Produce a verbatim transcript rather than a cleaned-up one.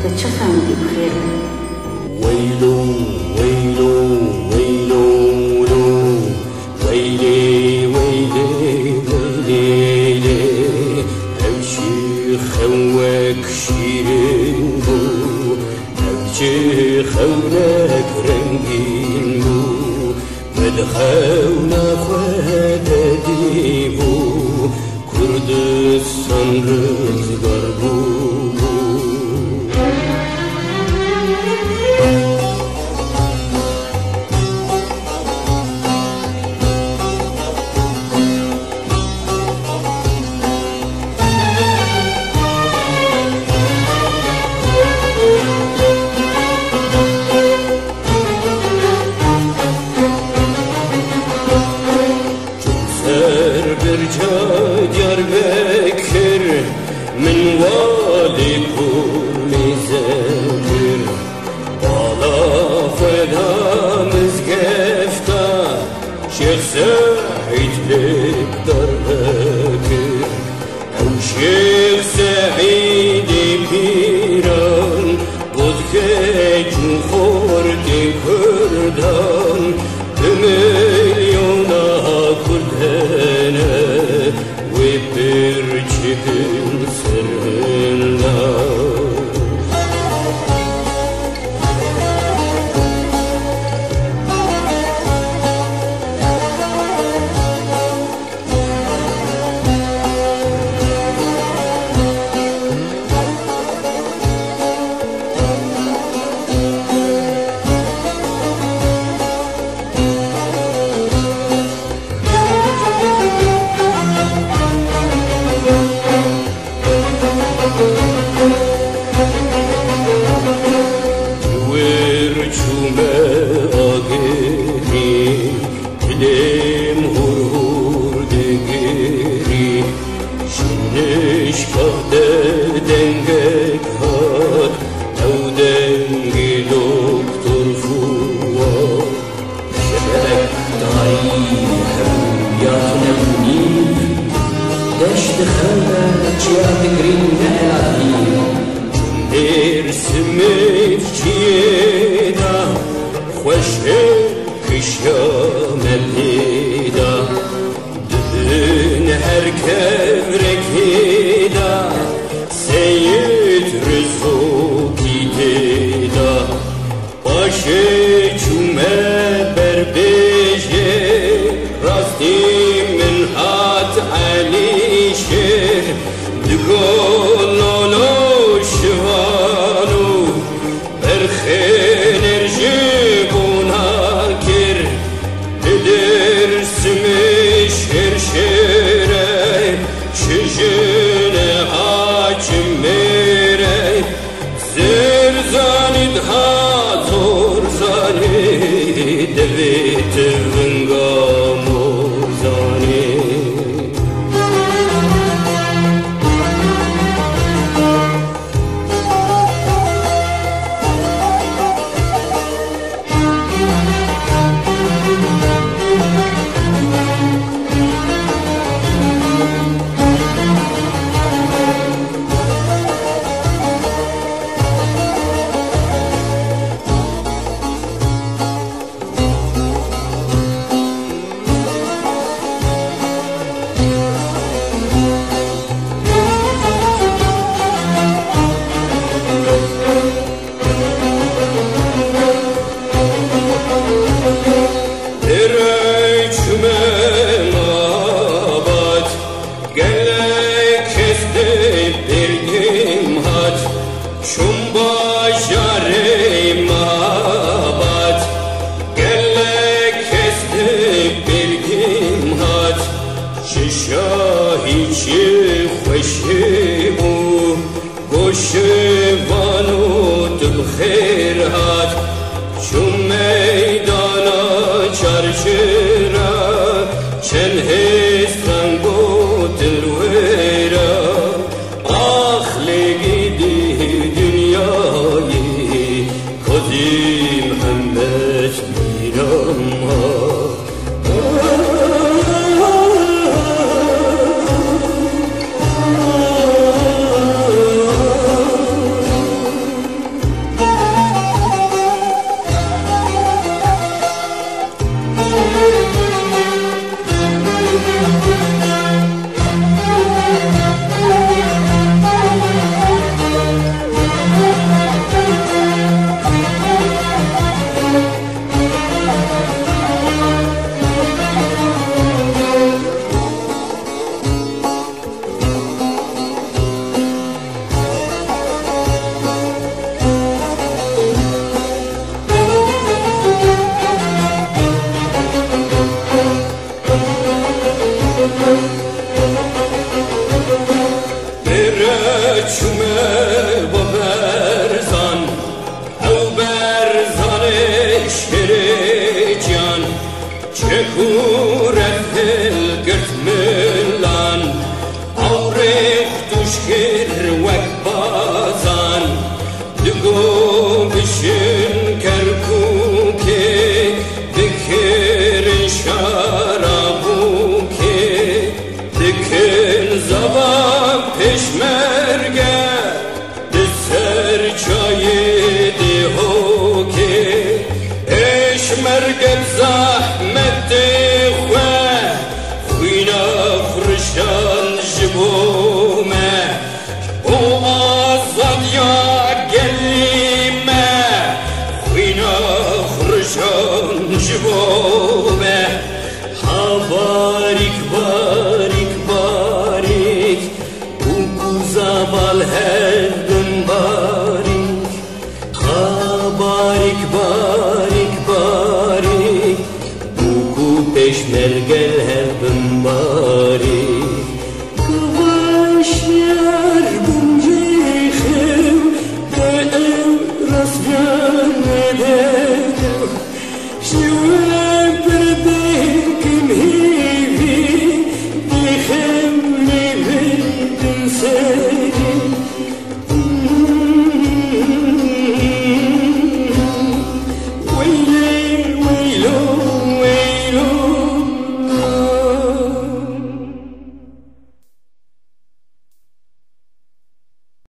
به چه فهمیدی بخیر؟ ویلو ویلو ویلو ویلی ویلی ویلی اوشی خوک شیرین بو اوشی خونک رنگین بو مدخون خود دیبو کردستان رزگار بو من والي كوني زكر بالا فدا مزقفتا شيخ سعيد بقدر بكر او شيخ سعيد بيران بودكيج وخوردي كردان بمليونا كردنا وبرجبن سرنا دشت خلق جیات گرین نهلادی ارسمت چیدا خوشه کشام پیدا دهن هر کورکیدا سید رزوکی دیدا باشه چومه بر بیجه راستی من هات علی شیر دگولولو شوانو برخین ارجبونا کر بدرسمی شیر شیره چجن حاجم میره زر زانید ها زور زانید دویت ونگا موزانی شاهی خوشی بو گوشوانو دل خیر هات چون میدانا چرچرا چن هستن گو دل ویرا آخلگی دی دنیایی کدیم همش میرم ها مرقب زحمت خواه خوینا فرشان جبومه او آزاد یا گلیمه خوینا فرشان جبومه